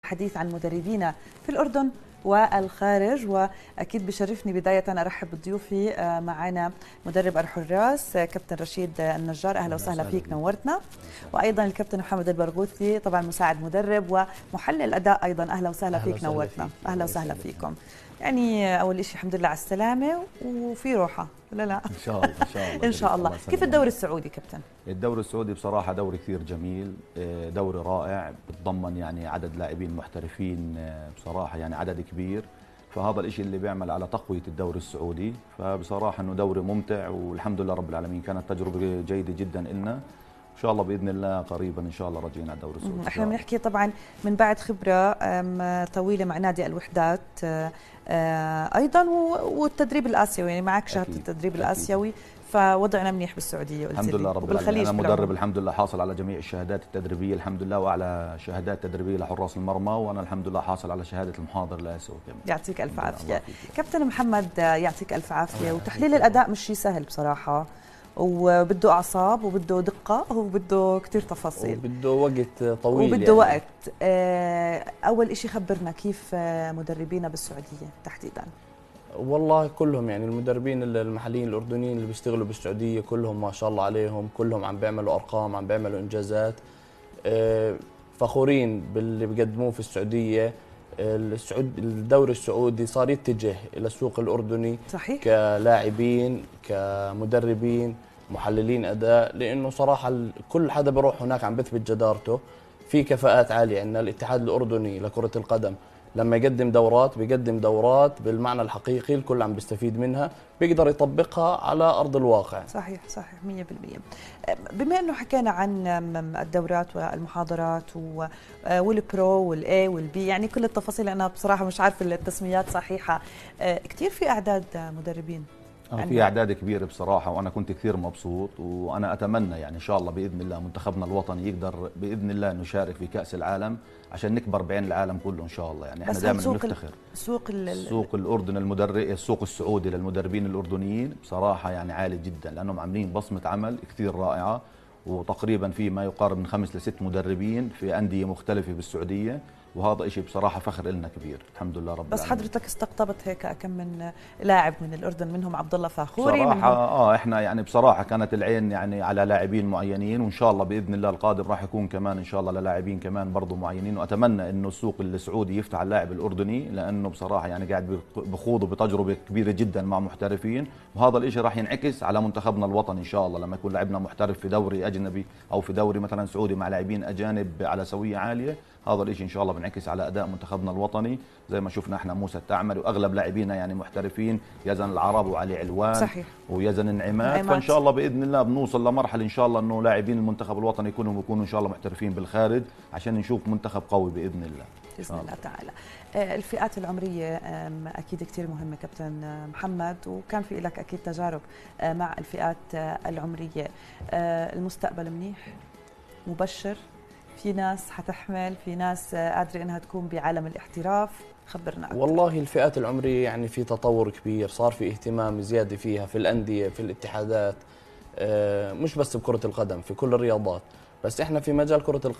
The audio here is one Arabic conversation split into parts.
حديث عن مدربينا في الأردن والخارج. وأكيد بشرفني بداية أرحب بضيوفي معنا مدرب الحراس كابتن رشيد النجار، أهلا وسهلا فيك، نورتنا. وأيضا الكابتن محمد البرغوثي طبعا مساعد مدرب ومحلل أداء أيضا، أهلا وسهلا فيك، نورتنا. أهلا وسهلا فيكم. يعني أول شيء الحمد لله على السلامة وفي روحة، لا لا إن شاء الله إن شاء الله إن شاء الله. كيف الدوري السعودي كابتن؟ الدوري السعودي بصراحة دوري كثير جميل، دوري رائع، بتضمن يعني عدد لاعبين محترفين بصراحة، يعني عدد كبير، فهذا الشيء اللي بيعمل على تقوية الدوري السعودي. فبصراحة إنه دوري ممتع والحمد لله رب العالمين، كانت تجربة جيدة جدا إلنا. إن شاء الله بإذن الله قريبا إن شاء الله راجعين على الدوري السعودي. احنا بنحكي طبعا من بعد خبرة طويلة مع نادي الوحدات أيضا والتدريب الآسيوي، يعني معك شهادة التدريب الآسيوي، فوضعنا منيح بالسعودية الحمد لله رب العالمين. أنا مدرب الحمد لله حاصل على جميع الشهادات التدريبية الحمد لله، وأعلى شهادات تدريبية لحراس المرمى، وأنا الحمد لله حاصل على شهادة المحاضر الآسيوي كمان. يعطيك ألف عافية كابتن محمد، يعطيك ألف عافية. وتحليل الأداء مش شيء سهل بصراحة، وبده أعصاب وبده دقة وبده كتير تفاصيل وبده وقت طويل وبده يعني وقت. أول إشي خبرنا كيف مدربينا بالسعودية تحديداً؟ والله كلهم يعني المدربين المحليين الأردنيين اللي بيشتغلوا بالسعودية كلهم ما شاء الله عليهم، كلهم عم بيعملوا أرقام، عم بيعملوا إنجازات، فخورين باللي بيقدموه في السعودية. الدوري السعودي صار يتجه إلى السوق الأردني صحيح، كلاعبين كمدربين محللين أداء، لأنه صراحة كل حدا بيروح هناك عم بثبت جدارته. في كفاءات عالية عندنا. الاتحاد الأردني لكرة القدم لما يقدم دورات بيقدم دورات بالمعنى الحقيقي، الكل عم بيستفيد منها، بيقدر يطبقها على أرض الواقع. صحيح صحيح 100%. بما أنه حكينا عن الدورات والمحاضرات والبرو والأي والبي، يعني كل التفاصيل، أنا بصراحة مش عارفة التسميات صحيحة، كتير في أعداد مدربين، في أعداد كبيرة بصراحة، وأنا كنت كثير مبسوط. وأنا أتمنى يعني إن شاء الله بإذن الله منتخبنا الوطني يقدر بإذن الله نشارك في كأس العالم عشان نكبر بعين العالم كله إن شاء الله. يعني إحنا دائما بنفتخر سوق الأردن السوق السعودي للمدربين الأردنيين بصراحة يعني عالي جدا، لأنهم عاملين بصمة عمل كثير رائعة، وتقريبا في ما يقارب من 5 ل 6 مدربين في أندية مختلفة بالسعودية، وهذا شيء بصراحة فخر لنا كبير الحمد لله رب العالمين. بس حضرتك استقطبت هيك كم من لاعب من الأردن، منهم عبد الله فاخوري بصراحة احنا يعني بصراحة كانت العين يعني على لاعبين معينين، وان شاء الله باذن الله القادم راح يكون كمان ان شاء الله للاعبين كمان برضه معينين. واتمنى انه السوق السعودي يفتح اللاعب الاردني، لانه بصراحة يعني قاعد بخوض بتجربة كبيرة جدا مع محترفين، وهذا الشيء راح ينعكس على منتخبنا الوطني ان شاء الله لما يكون لاعبنا محترف في دوري اجنبي او في دوري مثلا سعودي مع لاعبين اجانب على سوية عالية. هذا الشيء ان شاء الله بنعكس على اداء منتخبنا الوطني، زي ما شفنا احنا موسى التعمري واغلب لاعبينا يعني محترفين، يزن العرب وعلي علوان صحيح ويزن النعمات. فان شاء الله باذن الله بنوصل لمرحله ان شاء الله انه لاعبين المنتخب الوطني يكونوا ان شاء الله محترفين بالخارج، عشان نشوف منتخب قوي باذن الله باذن الله تعالى. الفئات العمريه اكيد كثير مهمه كابتن محمد، وكان في لك اكيد تجارب مع الفئات العمريه. المستقبل منيح مبشر، في ناس حتحمل، في ناس قادرة انها تكون بعالم الاحتراف، خبرنا أكثر. والله الفئات العمرية يعني في تطور كبير، صار في اهتمام زيادة فيها في الأندية في الاتحادات، مش بس بكرة القدم، في كل الرياضات. بس احنا في مجال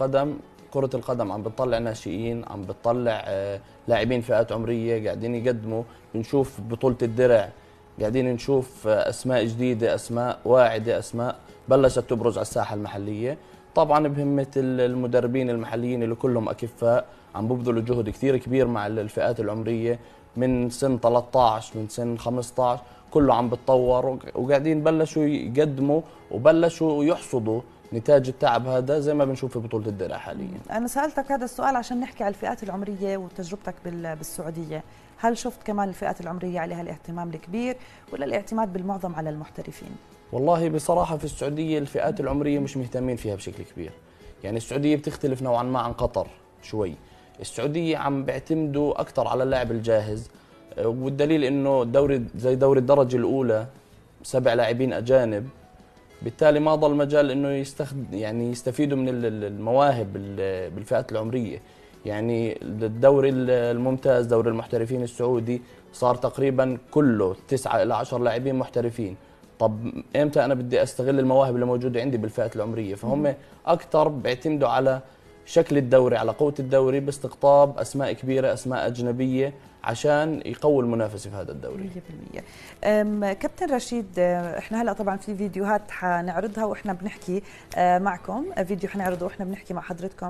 كرة القدم عم بتطلع ناشئين، عم بتطلع لاعبين فئات عمرية قاعدين يقدموا. بنشوف بطولة الدرع، قاعدين نشوف أسماء جديدة، أسماء واعدة، أسماء بلشت تبرز على الساحة المحلية. طبعا بهمة المدربين المحليين اللي كلهم أكفاء عم ببذلوا جهد كثير كبير مع الفئات العمرية، من سن 13 من سن 15 كله عم بتطور، وقاعدين بلشوا يقدموا وبلشوا يحصدوا نتاج التعب هذا زي ما بنشوف في بطولة الدرع حاليا. أنا سألتك هذا السؤال عشان نحكي على الفئات العمرية وتجربتك بالسعودية. هل شفت كمان الفئات العمرية عليها الاهتمام الكبير، ولا الاعتماد بالمعظم على المحترفين؟ والله بصراحة في السعودية الفئات العمرية مش مهتمين فيها بشكل كبير. يعني السعودية بتختلف نوعا ما عن قطر شوي. السعودية عم بيعتمدوا أكثر على اللاعب الجاهز، والدليل إنه زي دوري الدرجة الأولى 7 لاعبين أجانب، بالتالي ما ضل مجال إنه يستفيدوا من المواهب بالفئات العمرية. يعني الدوري الممتاز دوري المحترفين السعودي صار تقريبا كله 9 إلى 10 لاعبين محترفين. طب امتى انا بدي استغل المواهب اللي موجوده عندي بالفئات العمريه؟ فهم اكثر بيعتمدوا على شكل الدوري على قوة الدوري باستقطاب أسماء كبيرة، أسماء أجنبية، عشان يقوي المنافسة في هذا الدوري. 100%. كابتن رشيد، احنا هلا طبعا في فيديوهات حنعرضها واحنا بنحكي معكم، فيديو حنعرضه واحنا بنحكي مع حضرتكم.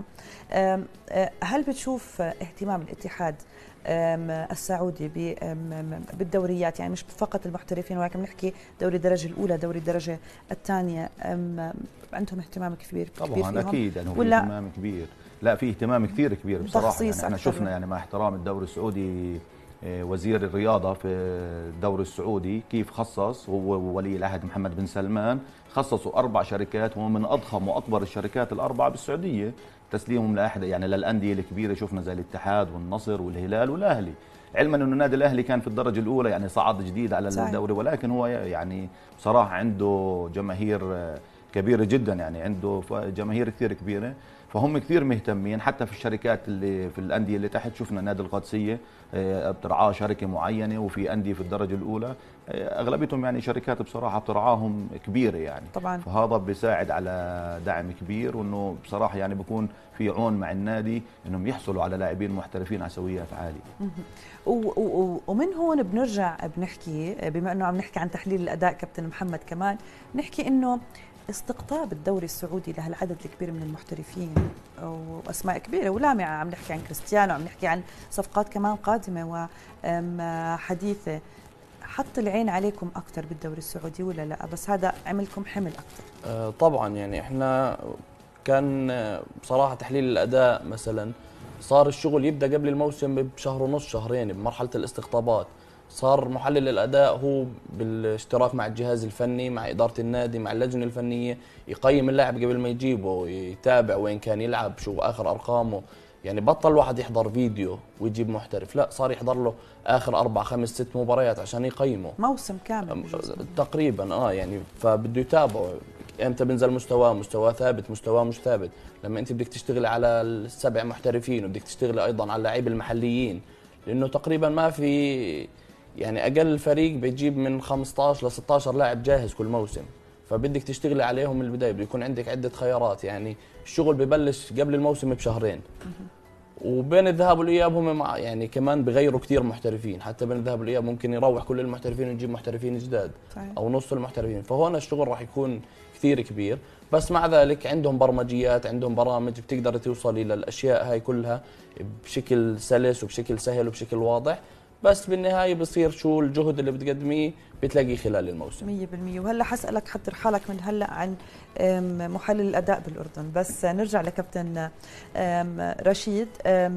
هل بتشوف اهتمام الاتحاد السعودي بالدوريات، يعني مش فقط المحترفين ولكن بنحكي دوري الدرجه الاولى، دوري الدرجه الثانيه، عندهم اهتمام كبير طبعا فيهم؟ اكيد يعني في اهتمام كبير، لا في اهتمام كثير كبير بصراحه. يعني احنا شفنا يعني مع احترام الدوري السعودي، وزير الرياضه في الدوري السعودي كيف خصص هو وولي العهد محمد بن سلمان، خصصوا 4 شركات ومن اضخم واكبر الشركات الاربعه بالسعوديه، تسليمهم لاحد يعني للانديه الكبيره، شفنا زي الاتحاد والنصر والهلال والاهلي، علما انه النادي الاهلي كان في الدرجه الاولى يعني صعد جديد على الدوري، ولكن هو يعني بصراحه عنده جماهير كبيره جدا، يعني عنده جماهير كثير كبيره، فهم كثير مهتمين. حتى في الشركات اللي في الانديه اللي تحت، شفنا نادي القادسيه بترعاه شركه معينه، وفي انديه في الدرجه الاولى اغلبيتهم يعني شركات بصراحه بترعاهم كبيره يعني طبعا. فهذا بيساعد على دعم كبير، وانه بصراحه يعني بيكون في عون مع النادي انهم يحصلوا على لاعبين محترفين على سويات عاليه. ومن هون بنرجع بنحكي، بما انه عم نحكي عن تحليل الاداء كابتن محمد، كمان نحكي انه استقطاب الدوري السعودي لهالعدد الكبير من المحترفين واسماء كبيره ولامعه، عم نحكي عن كريستيانو، عم نحكي عن صفقات كمان قادمه وحديثه، حط العين عليكم اكثر بالدوري السعودي ولا لا؟ بس هذا عملكم حمل اكثر. طبعا يعني احنا كان بصراحه تحليل الاداء مثلا صار الشغل يبدا قبل الموسم بشهر ونص شهرين بمرحله الاستقطابات، صار محلل الاداء هو بالاشتراك مع الجهاز الفني مع اداره النادي مع اللجنه الفنيه يقيم اللاعب قبل ما يجيبه، يتابع وين كان يلعب، شو اخر ارقامه، يعني بطل الواحد يحضر فيديو ويجيب محترف، لا صار يحضر له اخر 4 5 6 مباريات عشان يقيمه موسم كامل تقريبا. يعني فبده يتابعه امتى بنزل مستواه ثابت، مستواه مش ثابت. لما انت بدك تشتغلي على ال7 محترفين وبدك تشتغلي ايضا على اللاعبين المحليين، لانه تقريبا ما في يعني اقل فريق بيجيب من 15 ل 16 لاعب جاهز كل موسم، فبدك تشتغلي عليهم من البدايه، بده يكون عندك عده خيارات. يعني الشغل ببلش قبل الموسم بشهرين، وبين الذهاب والاياب هم يعني كمان بغيروا كثير محترفين، حتى بين الذهاب والاياب ممكن يروح كل المحترفين ويجيب محترفين جداد او نص المحترفين، فهون الشغل راح يكون كثير كبير. بس مع ذلك عندهم برمجيات، عندهم برامج بتقدر توصلي للاشياء هاي كلها بشكل سلس وبشكل سهل وبشكل واضح، بس بالنهايه بصير شو الجهد اللي بتقدميه بتلاقيه خلال الموسم 100%. وهلا حسألك حضر حالك من هلا عن محلل الاداء بالاردن، بس نرجع لكابتن رشيد.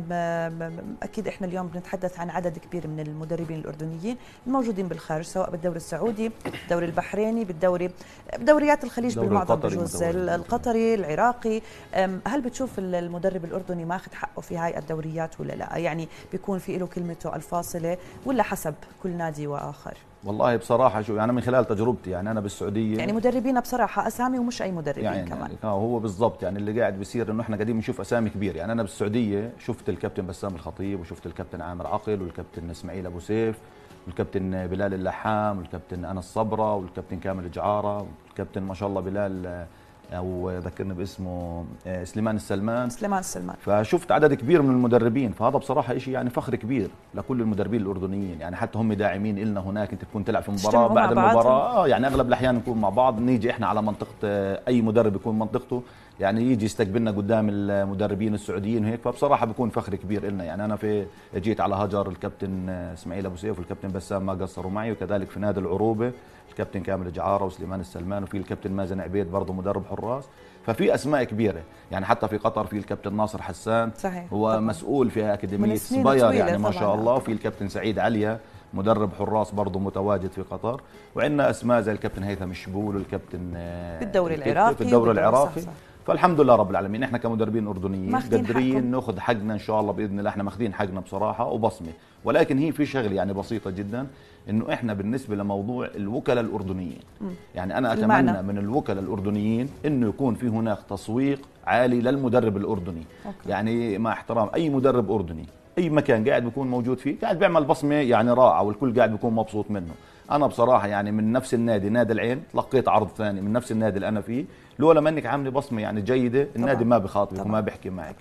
اكيد احنا اليوم بنتحدث عن عدد كبير من المدربين الاردنيين الموجودين بالخارج، سواء بالدوري السعودي، بالدوري البحريني، بدوريات الخليج بالمعظم، بجوز القطري، العراقي. هل بتشوف المدرب الاردني ماخذ حقه في هاي الدوريات ولا لا؟ يعني بيكون في له كلمته الفاصله ولا حسب كل نادي واخر؟ والله بصراحه شو يعني من خلال تجربتي، يعني انا بالسعوديه يعني مدربين بصراحه اسامي ومش اي مدربين يعني كمان هو بالضبط يعني اللي قاعد بيصير انه احنا قاعدين بنشوف اسامي كبيره. يعني انا بالسعوديه شفت الكابتن بسام الخطيب، وشفت الكابتن عامر عقل، والكابتن اسماعيل ابو سيف، والكابتن بلال اللحام، والكابتن انس صبره، والكابتن كامل الجعاره، والكابتن ما شاء الله بلال او ذكرني باسمه سليمان السلمان. فشفت عدد كبير من المدربين، فهذا بصراحه شيء يعني فخر كبير لكل المدربين الاردنيين. يعني حتى هم داعمين لنا هناك، انت تكون تلعب في مباراه بعد المباراه يعني اغلب الاحيان نكون مع بعض، نيجي احنا على منطقه اي مدرب يكون منطقته، يعني يجي يستقبلنا قدام المدربين السعوديين وهيك، فبصراحه بيكون فخر كبير لنا. يعني انا جيت على هجر الكابتن اسماعيل ابو سيف والكابتن بسام ما قصروا معي، وكذلك في نادي العروبه الكابتن كامل الجعاره وسليمان السلمان، وفي الكابتن مازن عبيد برضه مدرب حراس، ففي اسماء كبيره. يعني حتى في قطر في الكابتن ناصر حسان، صحيح. هو طبعا مسؤول في اكاديميه صبير يعني ما شاء الله، وفي الكابتن سعيد عليا مدرب حراس برضه متواجد في قطر، وعندنا اسماء زي الكابتن هيثم الشبول والكابتن بالدوري العراقي في الدوري العراقي. فالحمد لله رب العالمين احنا كمدربين اردنيين قادرين ناخذ حقنا ان شاء الله باذن الله، احنا ماخذين حقنا بصراحه وبصمه. ولكن هي في شغله يعني بسيطه جدا، انه احنا بالنسبه لموضوع الوكلاء الاردنيين، يعني انا اتمنى من الوكلاء الاردنيين انه يكون في هناك تسويق عالي للمدرب الاردني. يعني مع احترام اي مدرب اردني اي مكان قاعد بيكون موجود فيه قاعد بيعمل بصمه يعني رائعه، والكل قاعد بيكون مبسوط منه. انا بصراحه يعني من نفس النادي نادي العين تلقيت عرض ثاني من نفس النادي اللي انا فيه، لولا ما انك عامله بصمه يعني جيده النادي ما بخاطبك وما بيحكي معك.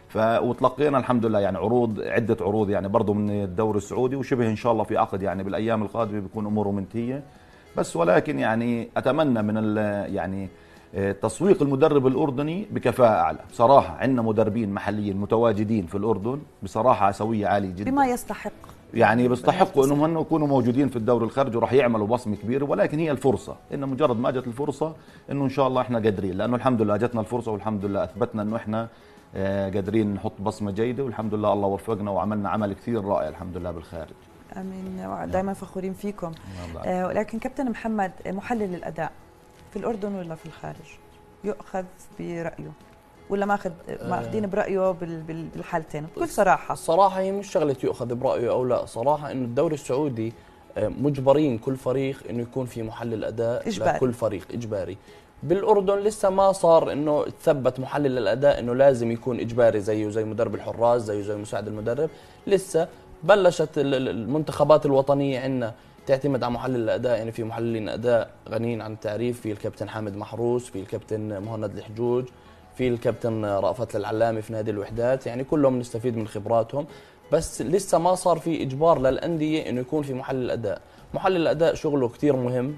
وتلقينا الحمد لله يعني عده عروض يعني برضه من الدوري السعودي، وشبه ان شاء الله في عقد يعني بالايام القادمه بيكون اموره منتهيه. بس ولكن يعني اتمنى من يعني تسويق المدرب الأردني بكفاءة أعلى. بصراحة عندنا مدربين محليين متواجدين في الأردن بصراحة سوية عالية جدا، بما يستحق، يعني بيستحقوا انهم هن يكونوا موجودين في الدوري الخارجي وراح يعملوا بصمه كبيره. ولكن هي الفرصه، انه مجرد ما جت الفرصه انه ان شاء الله احنا قادرين، لانه الحمد لله جتنا الفرصه والحمد لله اثبتنا انه احنا قادرين نحط بصمه جيده، والحمد لله الله وفقنا وعملنا عمل كثير رائع الحمد لله بالخارج. امين، دائما فخورين فيكم. ولكن كابتن محمد، محلل الاداء في الاردن ولا في الخارج يؤخذ برايه ولا ماخذين برايه بالحالتين بكل صراحه؟ الصراحه هي مش شغله يؤخذ برايه او لا، صراحه انه الدوري السعودي مجبرين كل فريق انه يكون في محلل اداء إجباري. لكل فريق اجباري. بالاردن لسه ما صار انه تثبت محلل الاداء انه لازم يكون اجباري زيه زي مدرب الحراس زي مساعد المدرب. لسه بلشت المنتخبات الوطنيه عندنا تعتمد على محلل الاداء، يعني في محللين اداء غنيين عن التعريف، في الكابتن حامد محروس، في الكابتن مهند الحجوج، في الكابتن رأفت العلامي في نادي الوحدات، يعني كلهم نستفيد من خبراتهم. بس لسه ما صار في اجبار للانديه انه يكون في محلل اداء. محلل الاداء شغله كثير مهم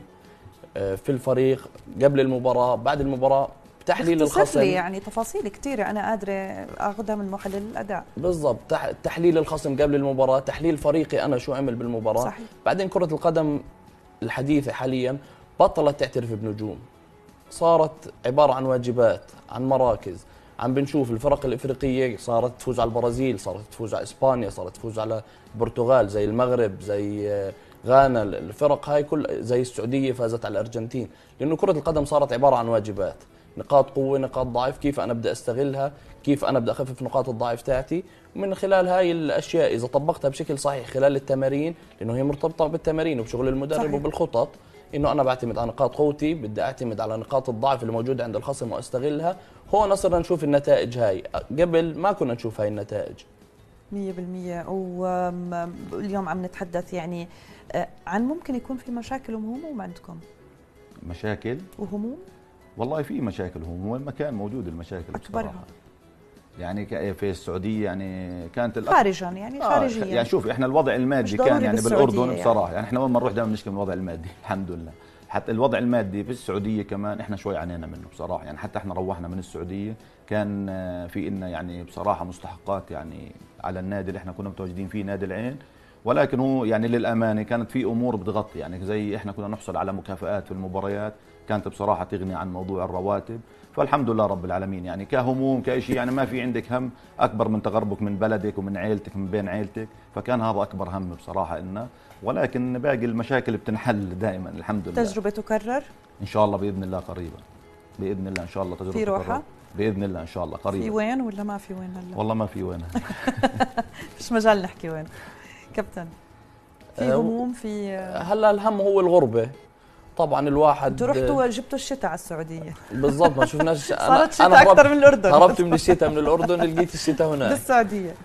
في الفريق قبل المباراه بعد المباراه، تحليل الخصم، يعني تفاصيل كثيره انا قادره اخذها من محلل الاداء. بالضبط، تحليل الخصم قبل المباراه، تحليل فريقي انا شو عمل بالمباراه. صحيح. بعدين كره القدم الحديثه حاليا بطلت تعترف بنجوم، صارت عباره عن واجبات، عن مراكز. عم بنشوف الفرق الافريقيه صارت تفوز على البرازيل، صارت تفوز على اسبانيا، صارت تفوز على البرتغال، زي المغرب، زي غانا. الفرق هاي كل زي السعوديه فازت على الارجنتين، لانه كره القدم صارت عباره عن واجبات، نقاط قوه نقاط ضعف، كيف انا بدي استغلها، كيف انا بدي اخفف نقاط الضعف تاعتي. ومن خلال هاي الاشياء اذا طبقتها بشكل صحيح خلال التمارين، لانه هي مرتبطه بالتمارين وبشغل المدرب. صحيح. وبالخطط، انه انا بعتمد على نقاط قوتي، بدي اعتمد على نقاط الضعف اللي موجوده عند الخصم واستغلها. هون صرنا نشوف النتائج هاي، قبل ما كنا نشوف هاي النتائج 100%. واليوم عم نتحدث يعني عن ممكن يكون في مشاكل وهموم عندكم. مشاكل وهموم؟ والله في مشاكل وهموم، وين ما كان موجود المشاكل اكبرها يعني في السعوديه يعني كانت خارجا يعني خارجيا. يعني شوف احنا الوضع المادي كان يعني بالاردن بصراحه يعني احنا وين ما نروح دائما نشكي من الوضع المادي الحمد لله. حتى الوضع المادي في السعوديه كمان احنا شوي عانينا منه بصراحه، يعني حتى احنا روحنا من السعوديه كان في إلنا يعني بصراحه مستحقات يعني على النادي اللي احنا كنا متواجدين فيه نادي العين. ولكن هو يعني للامانه كانت في امور بتغطي، يعني زي احنا كنا نحصل على مكافآت في المباريات كانت بصراحه تغني عن موضوع الرواتب. فالحمد لله رب العالمين، يعني كهموم كشيء يعني ما في عندك هم اكبر من تغربك من بلدك ومن عيلتك من بين عيلتك، فكان هذا اكبر هم بصراحه لنا. ولكن باقي المشاكل بتنحل دائما الحمد لله. تجربه تكرر ان شاء الله باذن الله قريبا، باذن الله ان شاء الله تجربه في روحه باذن الله ان شاء الله قريبا. في وين ولا ما في وين هلا؟ والله ما في وين مش مجال نحكي وين. كابتن، في هموم في هلا الهم هو الغربه طبعا. الواحد انتوا رحتوا جبتوا الشتاء على السعوديه بالضبط، ما شفناش. صارت شتاء اكثر من الاردن. هربت من الشتاء من الاردن لقيت الشتاء هناك بالسعوديه.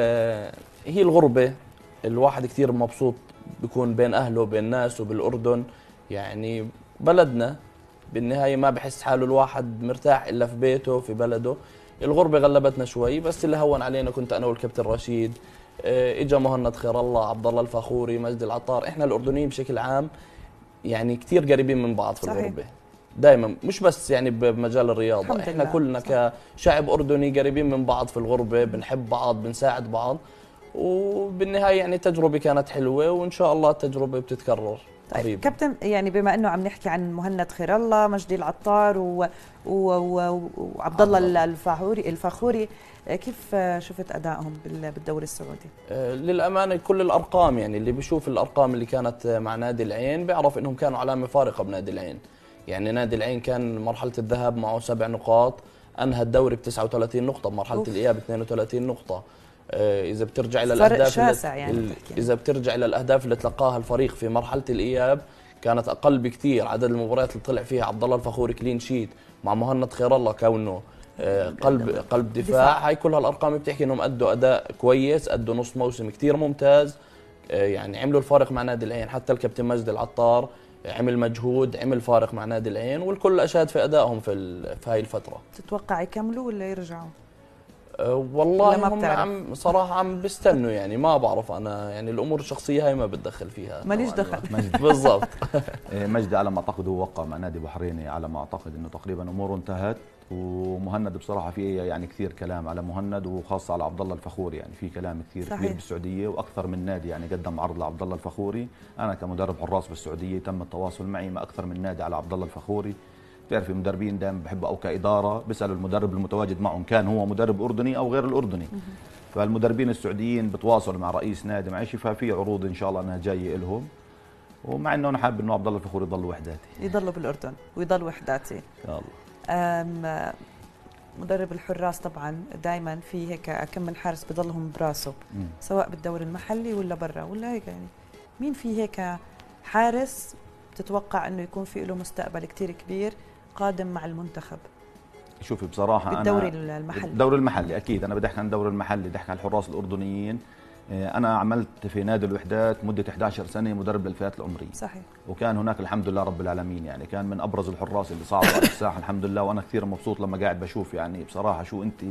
هي الغربه، الواحد كثير مبسوط بيكون بين اهله بين ناسه بالاردن، يعني بلدنا بالنهايه ما بحس حاله الواحد مرتاح الا في بيته في بلده. الغربه غلبتنا شوي، بس اللي هون علينا كنت انا والكابتن رشيد، اجا مهند خير الله، عبد الله الفخوري، مجدي العطار. احنا الاردنيين بشكل عام يعني كثير قريبين من بعض في صحيح. الغربه دائما، مش بس يعني بمجال الرياضه، احنا كلنا صح. كشعب اردني قريبين من بعض في الغربه، بنحب بعض بنساعد بعض. وبالنهايه يعني التجربه كانت حلوه، وان شاء الله التجربه بتتكرر قريب. كابتن، يعني بما انه عم نحكي عن مهند خير الله، مجدي العطار وعبد الله الفخوري، كيف شفت ادائهم بالدوري السعودي؟ للامانه كل الارقام، يعني اللي بيشوف الارقام اللي كانت مع نادي العين بيعرف انهم كانوا علامه فارقه بنادي العين. يعني نادي العين كان مرحله الذهاب معه 7 نقاط، انهى الدوري ب 39 نقطه، بمرحله الاياب 32 نقطه. اذا بترجع الى الاهداف يعني اذا بترجع الى الاهداف اللي تلقاها الفريق في مرحله الاياب كانت اقل بكثير. عدد المباريات اللي طلع فيها عبد الله الفخوري كلين شيت مع مهند خير الله كونه قلب دفاع. هاي كل هالارقام بتحكي انهم ادوا اداء كويس، ادوا نص موسم كثير ممتاز. يعني عملوا الفارق مع نادي العين. حتى الكابتن مجد العطار عمل مجهود، عمل فارق مع نادي العين، والكل اشاد في ادائهم في هاي الفتره. تتوقع يكملوا ولا يرجعوا؟ والله هم عم صراحه عم بيستنوا، يعني ما بعرف انا، يعني الامور الشخصيه هاي ما بتدخل فيها، ماليش دخل. بالضبط. مجدي على ما اعتقد هو وقع مع نادي بحريني، على ما اعتقد انه تقريبا اموره انتهت. ومهند بصراحه في يعني كثير كلام على مهند، وخاصه على عبد الله الفخوري، يعني في كلام كثير صحيح. كبير بالسعوديه، واكثر من نادي يعني قدم عرض لعبد الله الفخوري. انا كمدرب حراس بالسعوديه تم التواصل معي ما اكثر من نادي على عبد الله الفخوري. بتعرفي المدربين دائما بحبوا او كاداره بيسالوا المدرب المتواجد معهم كان هو مدرب اردني او غير الاردني. فالمدربين السعوديين بتواصلوا مع رئيس نادي معي، ففي عروض ان شاء الله انها جايه لهم. ومع انه انا حابب انه عبد الله الفخوري يضل وحداتي، يضلوا بالاردن ويضل وحداتي ان شاء الله. مدرب الحراس طبعا دائما في هيك كم من حارس بضلهم براسه، سواء بالدوري المحلي ولا برا ولا هيك، يعني مين في هيك حارس تتوقع انه يكون في له مستقبل كتير كبير قادم مع المنتخب؟ شوفي بصراحه بالدوري المحلي. الدوري المحلي اكيد، انا بدي احكي عن الدوري المحلي، بدي احكي عن الحراس الاردنيين. انا عملت في نادي الوحدات مده 11 سنه مدرب للفئات العمريه. صحيح. وكان هناك الحمد لله رب العالمين، يعني كان من ابرز الحراس اللي صعدوا على الساحه الحمد لله. وانا كثير مبسوط لما قاعد بشوف، يعني بصراحه شو انت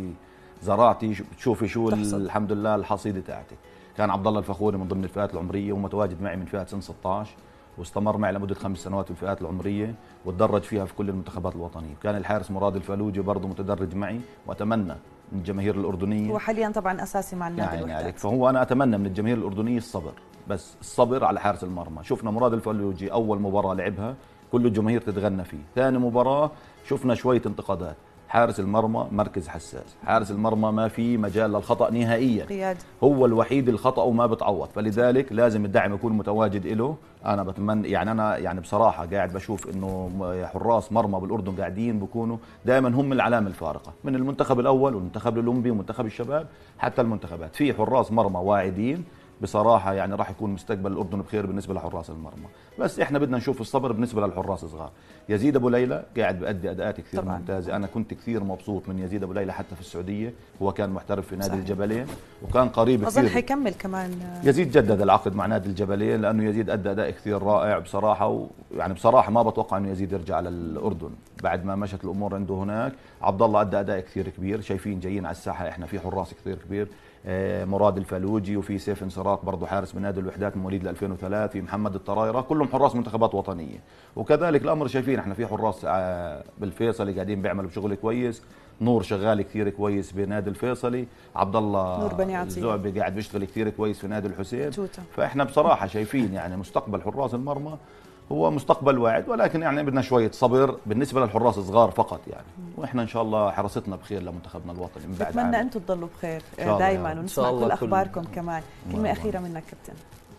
زرعتي بتشوفي شو الحمد لله الحصيده تاعتي. كان عبد الله الفخوري من ضمن الفئات العمريه، ومتواجد معي من فئه سن 16، واستمر معي لمده 5 سنوات في الفئات العمريه، وتدرج فيها في كل المنتخبات الوطنيه. كان الحارس مراد الفالوجي برضه متدرج معي، واتمنى من الجماهير الاردنيه، هو حاليا طبعا اساسي مع النادي يعني الوحدات. عليك، فهو انا اتمنى من الجماهير الاردنيه الصبر، بس الصبر على حارس المرمى. شفنا مراد الفالوجي اول مباراه لعبها كل الجماهير تتغنى فيه، ثاني مباراه شفنا شويه انتقادات. حارس المرمى مركز حساس، حارس المرمى ما في مجال للخطا نهائيا، قيادي هو الوحيد الخطا وما بتعوض، فلذلك لازم الدعم يكون متواجد له. انا بتمنى، يعني انا يعني بصراحه قاعد بشوف انه حراس مرمى بالاردن قاعدين بيكونوا دائما هم العلامه الفارقه، من المنتخب الاول والمنتخب الاولمبي ومنتخب الشباب حتى المنتخبات. في حراس مرمى واعدين بصراحه، يعني راح يكون مستقبل الاردن بخير بالنسبه لحراس المرمى. بس احنا بدنا نشوف الصبر بالنسبه للحراس الصغار. يزيد ابو ليلى قاعد بيأدي اداءات كثير ممتازه، انا كنت كثير مبسوط من يزيد ابو ليلى حتى في السعوديه، هو كان محترف في نادي الجبلين وكان قريب كثير. اظن حيكمل كمان. يزيد جدد العقد مع نادي الجبلين، لانه يزيد ادى اداء كثير رائع بصراحه. ويعني بصراحه ما بتوقع انه يزيد يرجع للاردن بعد ما مشت الامور عنده هناك. عبد الله ادى اداء كثير كبير، شايفين جايين على الساحه احنا في حراس كثير كبير، مراد الفالوجي، وفي سيف انصراط برضه حارس من نادي الوحدات من مواليد 2003، في محمد الطرايره، كلهم حراس منتخبات وطنيه. وكذلك الامر شايفين احنا في حراس بالفيصلي قاعدين بيعملوا شغل كويس. نور شغال كثير كويس بنادي الفيصلي، عبد الله نور بني عطيه الزعبي قاعد بيشتغل كثير كويس في نادي الحسين توتا. فاحنا بصراحه شايفين يعني مستقبل حراس المرمى هو مستقبل واعد، ولكن يعني بدنا شويه صبر بالنسبه للحراس الصغار فقط يعني. واحنا ان شاء الله حراستنا بخير لمنتخبنا الوطني من بعد. بتمنى انتم تضلوا بخير دائما ونسمع كل اخباركم كمان. كلمه اخيره منك كابتن.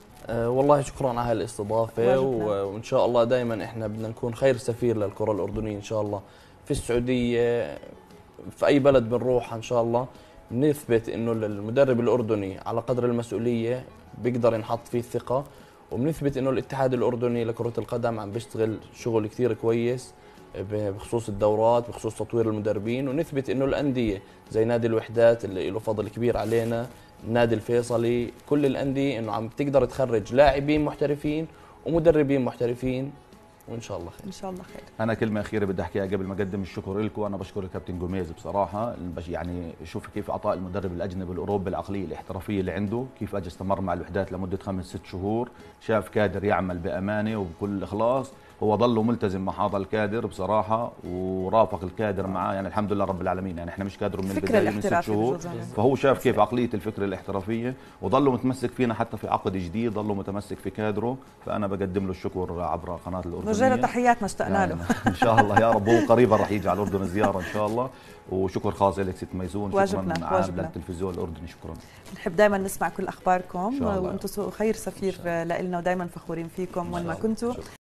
والله شكرا على هالاستضافه، وان شاء الله دائما احنا بدنا نكون خير سفير للكره الاردنيه ان شاء الله في السعوديه، في اي بلد بنروح ان شاء الله بنثبت انه المدرب الاردني على قدر المسؤوليه بيقدر ينحط فيه الثقه، وبنثبت انه الاتحاد الاردني لكره القدم عم بيشتغل شغل كثير كويس بخصوص الدورات، بخصوص تطوير المدربين، ونثبت انه الانديه زي نادي الوحدات اللي له فضل كبير علينا، النادي الفيصلي، كل الانديه انه عم تقدر تخرج لاعبين محترفين ومدربين محترفين، وان شاء الله خير. ان شاء الله خير. انا كلمه اخيره بدي احكيها قبل ما اقدم الشكر لكم. انا بشكر الكابتن جوميز بصراحه، يعني شوف كيف اعطاء المدرب الاجنبي الاوروبي العقليه الاحترافيه اللي عنده، كيف اجى استمر مع الوحدات لمده 5-6 شهور، شاف كادر يعمل بامانه وبكل اخلاص، هو ظل ملتزم مع هذا الكادر بصراحه ورافق الكادر معاه، يعني الحمد لله رب العالمين. يعني احنا مش كادر من البدايه من 6 شهور، فهو شاف كيف عقليه الفكر الاحترافيه وظل متمسك فينا حتى في عقد جديد، ظل متمسك في كادره، فانا بقدم له الشكر عبر قناه الاردنيه. وجه له تحياتنا اشتقنا له. ان شاء الله يا رب، هو قريبا راح يجي على الاردن زياره ان شاء الله. وشكر خاص لك ست ميزون، شكرا عام للتلفزيون الاردني، شكرا. نحب دائما نسمع كل اخباركم وانتم خير سفير لنا ودائما فخورين فيكم وين ما كنتوا.